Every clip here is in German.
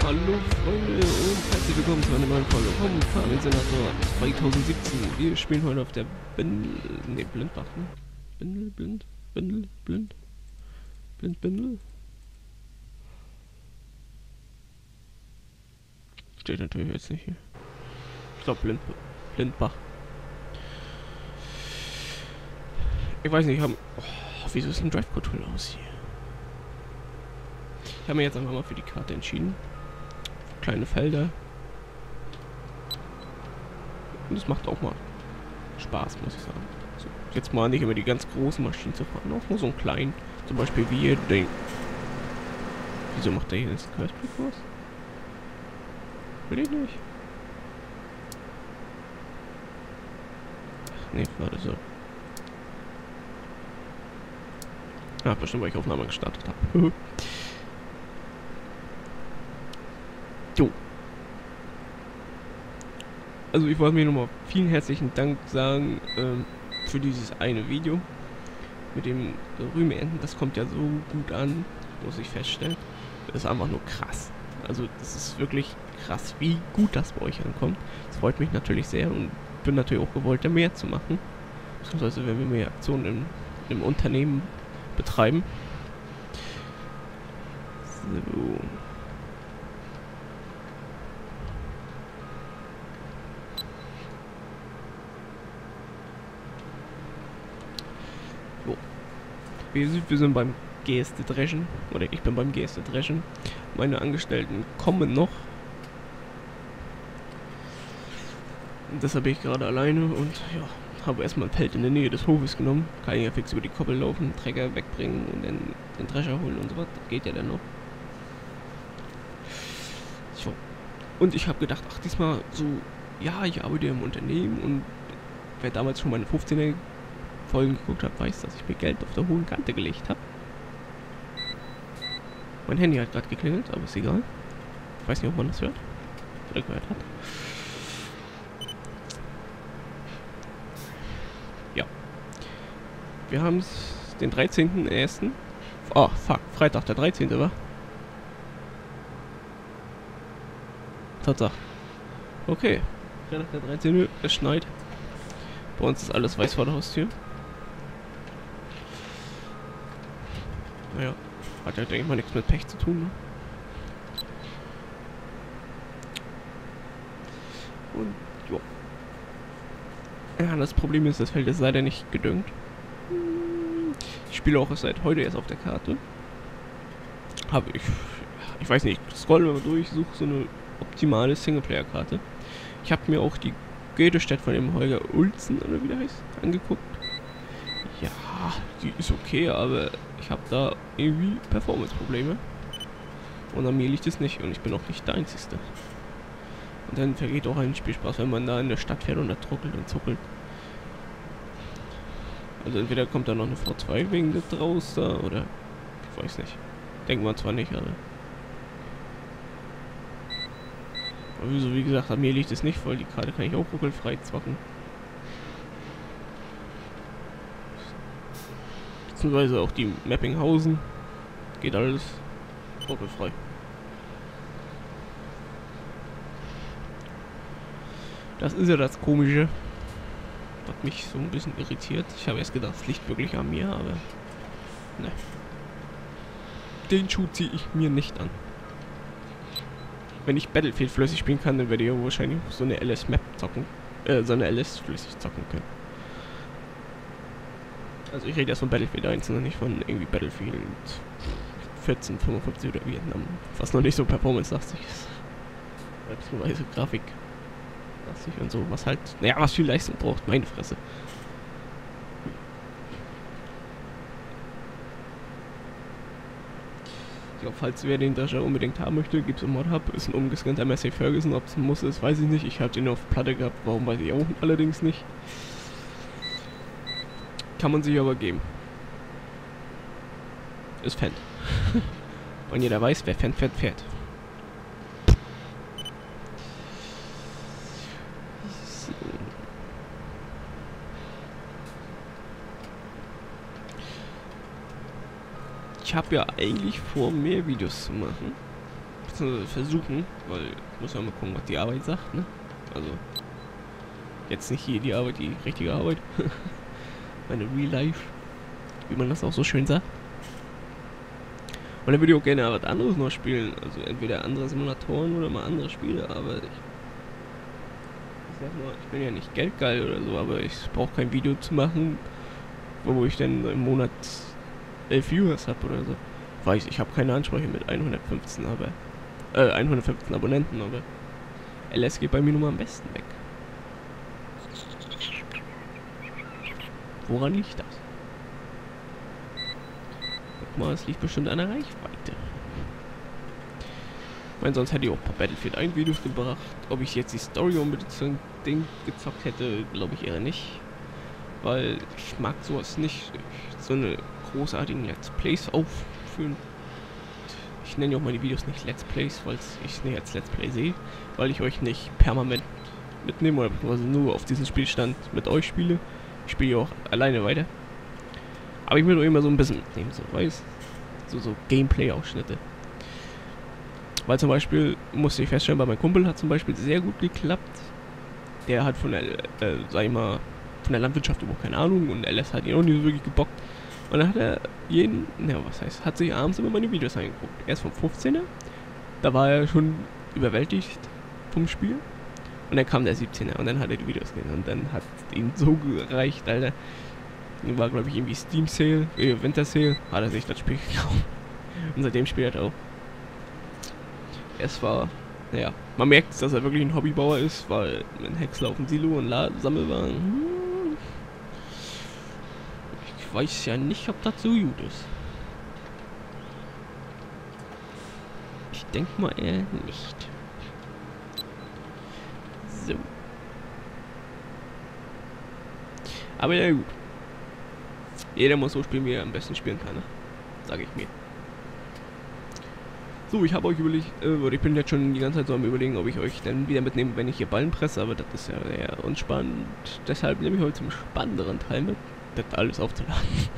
Hallo Freunde und herzlich willkommen zu einer neuen Folge vom Farming Simulator 2017. Wir spielen heute auf der Blindbach, ne? Bindel? Steht natürlich jetzt nicht hier. Ich glaube Blindbach. Ich weiß nicht, wieso ist ein Drive-Control aus hier? Ich habe mir jetzt einfach mal für die Karte entschieden. Kleine Felder. Und es macht auch mal Spaß, muss ich sagen. So, jetzt mal nicht immer die ganz großen Maschinen zu fahren, auch nur so einen kleinen. Zum Beispiel wie hier den. Wieso macht der hier jetzt Questblick-Kurs? Will ich nicht. Ach nee, warte so. Ja, bestimmt, weil ich Aufnahme gestartet habe. Jo. Also ich wollte mir nochmal vielen herzlichen Dank sagen für dieses eine Video mit dem Rübenernten. Das kommt ja so gut an, muss ich feststellen. Das ist einfach nur krass. Also das ist wirklich krass, wie gut das bei euch ankommt. Das freut mich natürlich sehr und bin natürlich auch gewollt, da mehr zu machen. Beziehungsweise wenn wir mehr Aktionen im Unternehmen betreiben. So. Wir sind beim Gerste-Dreschen, oder ich bin beim Gerste-Dreschen. Meine Angestellten kommen noch. Und deshalb bin ich gerade alleine und ja, habe erstmal ein Feld in der Nähe des Hofes genommen. Kann ja fix über die Koppel laufen, Trecker wegbringen und dann den Drescher holen und so was. Das geht ja dann noch. So. Und ich habe gedacht, ach diesmal so, ja, ich arbeite im Unternehmen und wer damals schon meine 15er Folgen geguckt habe, weiß, dass ich mir Geld auf der hohen Kante gelegt habe. Mein Handy hat gerade geklingelt, aber ist egal. Ich weiß nicht, ob man das hört oder gehört hat. Ja. Wir haben es den 13.01. Oh, fuck. Freitag der 13. war. Tatsache. Okay. Freitag der 13. Es schneit. Bei uns ist alles weiß vor der Haustür. Naja, hat ja, denke ich mal, nichts mit Pech zu tun, ne? Und, jo. Ja, das Problem ist, das Feld ist leider nicht gedüngt. Ich spiele auch seit heute erst auf der Karte. Ich weiß nicht, ich scroll mal durch, suche so eine optimale Singleplayer-Karte. Ich habe mir auch die Goethestadt von dem Holger Ulzen, oder wie der heißt, angeguckt. Ja, die ist okay, aber ich habe da irgendwie Performance-Probleme. Und an mir liegt es nicht und ich bin auch nicht der Einzige. Und dann vergeht auch ein Spielspaß, wenn man da in der Stadt fährt und da truckelt und zuckelt. Also entweder kommt da noch eine V2 wegen des draus da, oder ich weiß nicht. Denken wir zwar nicht, aber wieso, wie gesagt, an mir liegt es nicht voll. Die Karte kann ich auch ruckelfrei zocken. Beziehungsweise auch die Mappinghausen. Geht alles ruckelfrei. Das ist ja das Komische, was mich so ein bisschen irritiert. Ich habe erst gedacht, es liegt wirklich an mir, aber ne. Den Schuh ziehe ich mir nicht an. Wenn ich Battlefield flüssig spielen kann, dann werde ich ja wahrscheinlich so eine LS-Map zocken. So eine LS flüssig zocken können. Also ich rede erst von Battlefield 1 und nicht von irgendwie Battlefield 1455 oder Vietnam. Was noch nicht so performance-lastig ist. Beziehungsweise Grafik-lastig und so. Was halt, naja, was viel Leistung braucht. Meine Fresse. Ja, falls wer den Drescher unbedingt haben möchte, gibt es im Mod-Hub. Ist ein umgescannter Massey Ferguson. Ob es ein Muss ist, weiß ich nicht. Ich habe den auf Platte gehabt. Warum, weiß ich auch allerdings nicht. Kann man sich aber geben. Ist Fendt. Und jeder weiß, wer Fendt fährt. So. Ich habe ja eigentlich vor, mehr Videos zu machen. beziehungsweise versuchen, weil ich muss ja mal gucken, was die Arbeit sagt, ne? Also, jetzt nicht hier die Arbeit, die richtige Arbeit. Meine Real Life, wie man das auch so schön sagt. Und dann würde ich auch gerne was anderes noch spielen, also entweder andere Simulatoren oder mal andere Spiele, aber ich sag mal, ich bin ja nicht geldgeil oder so, aber ich brauche kein Video zu machen, wo ich dann im Monat 11 Viewers habe oder so. Weiß, ich habe keine Ansprüche mit 115, aber 115 Abonnenten, aber LS geht bei mir nun mal am besten weg. Woran liegt das? Guck mal, es liegt bestimmt an der Reichweite. Ich meine, sonst hätte ich auch ein paar Battlefield 1 Videos gebracht. Ob ich jetzt die Story unbedingt gezockt hätte, glaube ich eher nicht. Weil ich mag sowas nicht. So eine großartigen Let's Plays aufführen. Ich nenne ja auch meine Videos nicht Let's Plays, weil ich es nicht als Let's Play sehe. Weil ich euch nicht permanent mitnehme oder beziehungsweise nur auf diesen Spielstand mit euch spiele. Ich spiele ja auch alleine weiter. Aber ich will doch immer so ein bisschen mitnehmen, so, weißt du? So Gameplay-Ausschnitte. Weil zum Beispiel, musste ich feststellen, bei meinem Kumpel hat zum Beispiel sehr gut geklappt. Der hat von der, sag ich mal, von der Landwirtschaft überhaupt keine Ahnung und LS hat ihn auch nicht so wirklich gebockt. Und dann hat er hat sich abends immer meine Videos angeguckt. Erst vom 15er, da war er schon überwältigt vom Spiel. Und dann kam der 17er und dann hat er die Videos gesehen und dann hat ihn so gereicht, Alter. War, glaube ich, irgendwie Steam Sale, Winter Sale, hat er sich das Spiel gekauft. Und seitdem spielt er auch. Es war, naja, man merkt, dass er wirklich ein Hobbybauer ist, weil ein Häcksler auf dem Silo und Sammelwagen. Ich weiß ja nicht, ob das so gut ist. Ich denke mal eher nicht. So. Aber ja gut. Jeder muss so spielen, wie er am besten spielen kann, ne? Sage ich mir. So, ich habe euch überlegt, ich bin jetzt schon die ganze Zeit so am Überlegen, ob ich euch dann wieder mitnehme, wenn ich hier Ballen presse, aber das ist ja sehr unspannend. Deshalb nehme ich heute zum spannenderen Teil mit, das alles aufzuladen.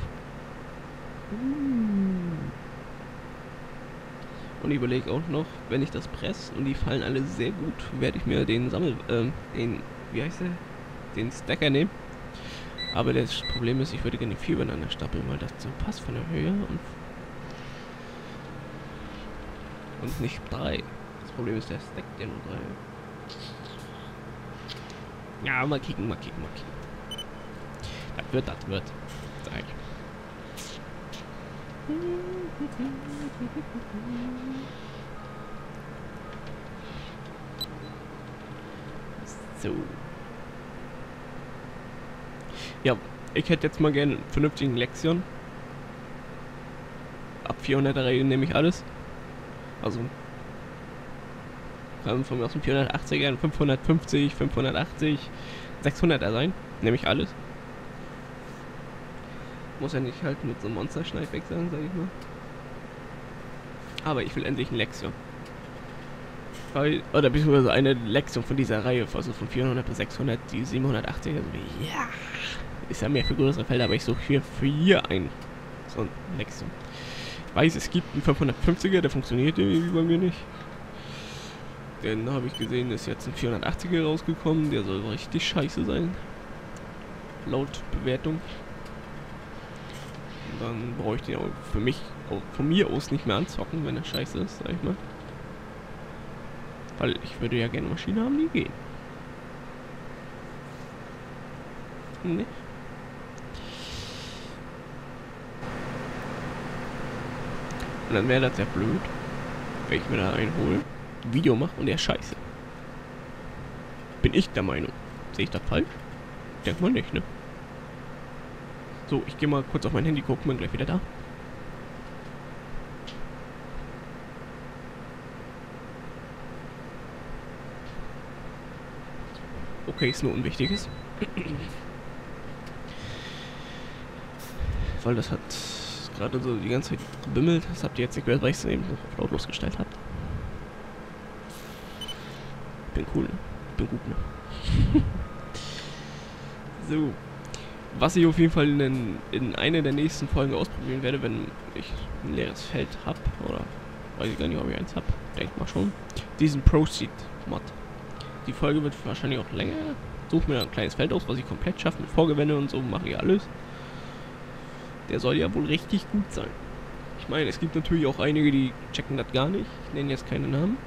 Und ich überlege auch noch, wenn ich das presse und die fallen alle sehr gut, werde ich mir den wie heißt der? Den Stacker nehmen. Aber das Problem ist, ich würde gerne 4 übereinander stapeln, weil das so passt von der Höhe und nicht 3. Das Problem ist, der stackt ja nur 3. Ja, mal kicken. Das wird. Sag ich. So. Ja, ich hätte jetzt mal gerne einen vernünftigen Lexion. Ab 400er Reihe nehme ich alles. Also kann von mir aus dem 480er, 550, 580, 600er sein. Nehme ich alles. Muss ja nicht halt mit so einem Monsterschneid weg sein, sag ich mal. Aber ich will endlich einen Lexion. Oder beziehungsweise eine Lexion von dieser Reihe, also von 400 bis 600, die 780er. Also ja, ist ja mehr für größere Felder, aber ich suche hier für hier ein so ein Lexion. Ich weiß, es gibt einen 550er, der funktioniert irgendwie bei mir nicht. Dann habe ich gesehen, ist jetzt ein 480er rausgekommen, der soll richtig scheiße sein. Laut Bewertung. Und dann brauche ich den auch von mir aus nicht mehr anzocken, wenn er scheiße ist, sag ich mal. Weil ich würde ja gerne Maschinen haben, die gehen. Ne? Und dann wäre das sehr blöd, wenn ich mir da einen hole, ein Video mache und der scheiße. Bin ich der Meinung. Sehe ich das falsch? Denk mal nicht, ne? So, ich gehe mal kurz auf mein Handy gucken, bin gleich wieder da. Okay, ist nur Unwichtiges. Weil das hat gerade so die ganze Zeit gebimmelt. Das habt ihr jetzt nicht gehört, weil ich es eben auf lautlos gestellt habe. Bin cool, ne? Bin gut, ne? So. Was ich auf jeden Fall in einer der nächsten Folgen ausprobieren werde, wenn ich ein leeres Feld habe oder Weiß ich gar nicht, ob ich eins habe. Denk mal schon. Diesen Proceed-Mod. Die Folge wird wahrscheinlich auch länger. Suche mir ein kleines Feld aus, was ich komplett schaffe. Mit Vorgewände und so mache ich alles. Der soll ja wohl richtig gut sein. Ich meine, es gibt natürlich auch einige, die checken das gar nicht. Ich nenne jetzt keine Namen.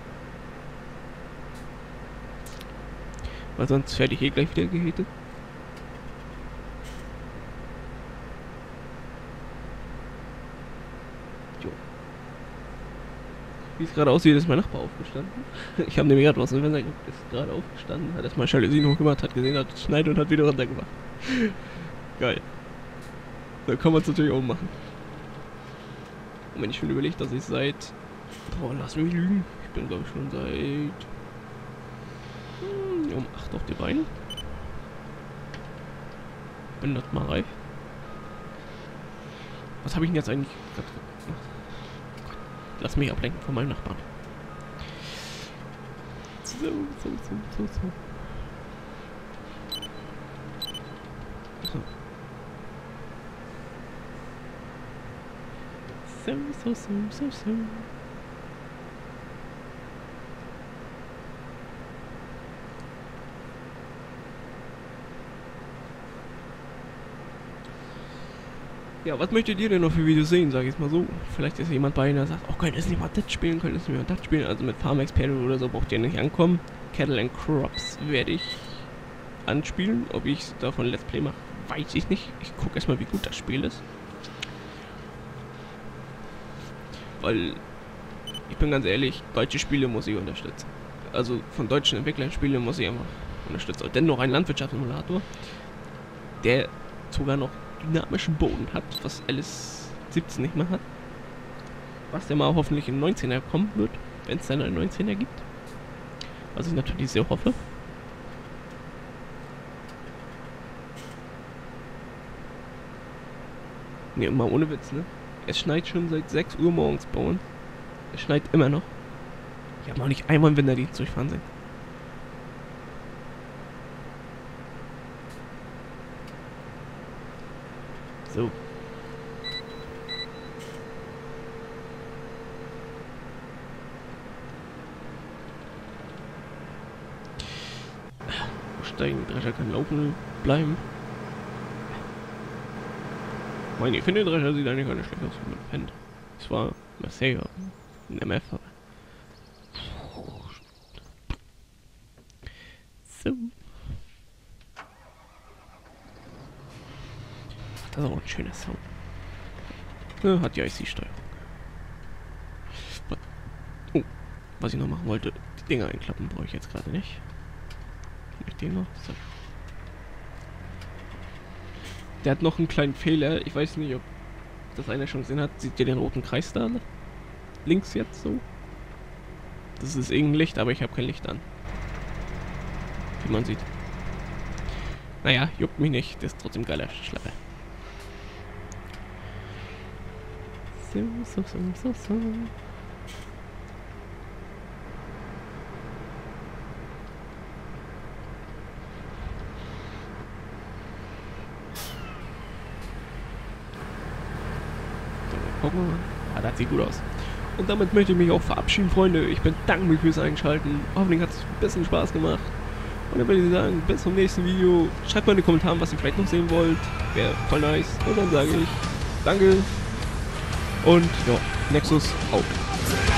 Weil sonst werde ich gleich wieder gehatet. Jo. Wie es gerade aussieht, ist mein Nachbar aufgestanden. Ich habe nämlich gerade was im Fenster geguckt, ist gerade aufgestanden, hat erstmal Jalousie noch gemacht, hat gesehen, hat geschneit und hat wieder runtergemacht. Geil. So kann man es natürlich auch machen. Und wenn ich schon überlege, dass ich seit... Boah, lass mich lügen. Ich bin glaube ich schon seit... um 8 auf die Beine. Wenn das mal reicht. Was habe ich denn jetzt eigentlich gerade gemacht? Gott, lass mich ablenken von meinem Nachbarn. So. So. Ja, was möchtet ihr denn noch für Videos sehen, sage ich jetzt mal so. Vielleicht ist jemand bei Ihnen, der sagt, oh, könnt ihr nicht mal das spielen, also mit Farm Experte oder so braucht ihr nicht ankommen. Cattle and Crops werde ich anspielen, ob ich davon Let's Play mache, weiß ich nicht. Ich gucke erstmal, wie gut das Spiel ist. Weil, ich bin ganz ehrlich, deutsche Spiele muss ich unterstützen. Also von deutschen Entwicklern Spiele muss ich einfach unterstützen. Und dann noch ein Landwirtschaftssimulator, der sogar noch dynamischen Boden hat, was LS17 nicht mehr hat. Was ja mal hoffentlich in 19er kommen wird, wenn es dann einen 19er gibt. Was ich natürlich sehr hoffe. Ne, mal ohne Witz, ne? Es schneit schon seit 6 Uhr morgens bei uns. Es schneit immer noch. Ich habe noch nicht einmal einen Winterdienst durchfahren sehen. So. Steigen, Drescher kann laufen bleiben. Ich finde, der Drescher sieht eigentlich gar nicht schlecht aus, wenn man pennt. Es war Marseille, ein MF. So. Das ist auch ein schöner Sound. Ja, hat die IC-Steuerung. Oh, was ich noch machen wollte, die Dinger einklappen brauche ich jetzt gerade nicht. Mit den noch. So. Der hat noch einen kleinen Fehler. Ich weiß nicht, ob das einer schon gesehen hat. Seht ihr den roten Kreis da? Links jetzt so. Das ist irgendein Licht, aber ich habe kein Licht an. Wie man sieht. Naja, juckt mich nicht. Das ist trotzdem geiler Schlepper. So. Gucken wir mal. Ah, das sieht gut aus. Und damit möchte ich mich auch verabschieden, Freunde. Ich bedanke mich fürs Einschalten. Hoffentlich hat es ein bisschen Spaß gemacht. Und dann würde ich sagen, bis zum nächsten Video. Schreibt mal in die Kommentare, was ihr vielleicht noch sehen wollt. Wäre voll nice. Und dann sage ich danke. Und ja, Nexus out.